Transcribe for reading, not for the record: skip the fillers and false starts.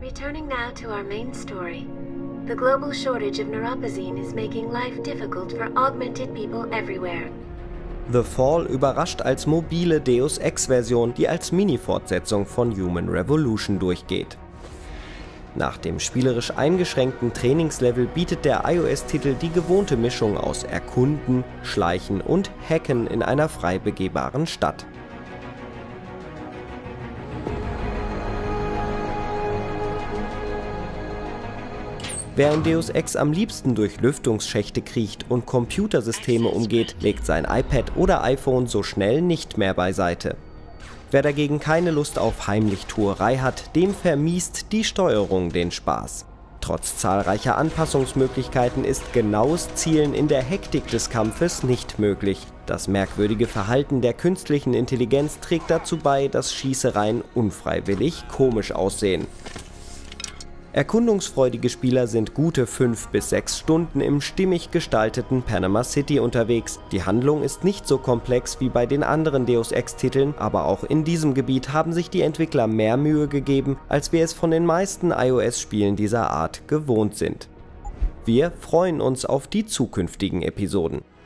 Returning now to our main story. The global shortage of neuropozyne is making life difficult for augmented people everywhere. The Fall überrascht als mobile Deus Ex-Version, die als Mini-Fortsetzung von Human Revolution durchgeht. Nach dem spielerisch eingeschränkten Trainingslevel bietet der iOS-Titel die gewohnte Mischung aus Erkunden, Schleichen und Hacken in einer frei begehbaren Stadt. Wer in Deus Ex am liebsten durch Lüftungsschächte kriecht und Computersysteme umgeht, legt sein iPad oder iPhone so schnell nicht mehr beiseite. Wer dagegen keine Lust auf Heimlichtuerei hat, dem vermiest die Steuerung den Spaß. Trotz zahlreicher Anpassungsmöglichkeiten ist genaues Zielen in der Hektik des Kampfes nicht möglich. Das merkwürdige Verhalten der künstlichen Intelligenz trägt dazu bei, dass Schießereien unfreiwillig komisch aussehen. Erkundungsfreudige Spieler sind gute 5 bis 6 Stunden im stimmig gestalteten Panama City unterwegs. Die Handlung ist nicht so komplex wie bei den anderen Deus Ex-Titeln, aber auch in diesem Gebiet haben sich die Entwickler mehr Mühe gegeben, als wir es von den meisten iOS-Spielen dieser Art gewohnt sind. Wir freuen uns auf die zukünftigen Episoden.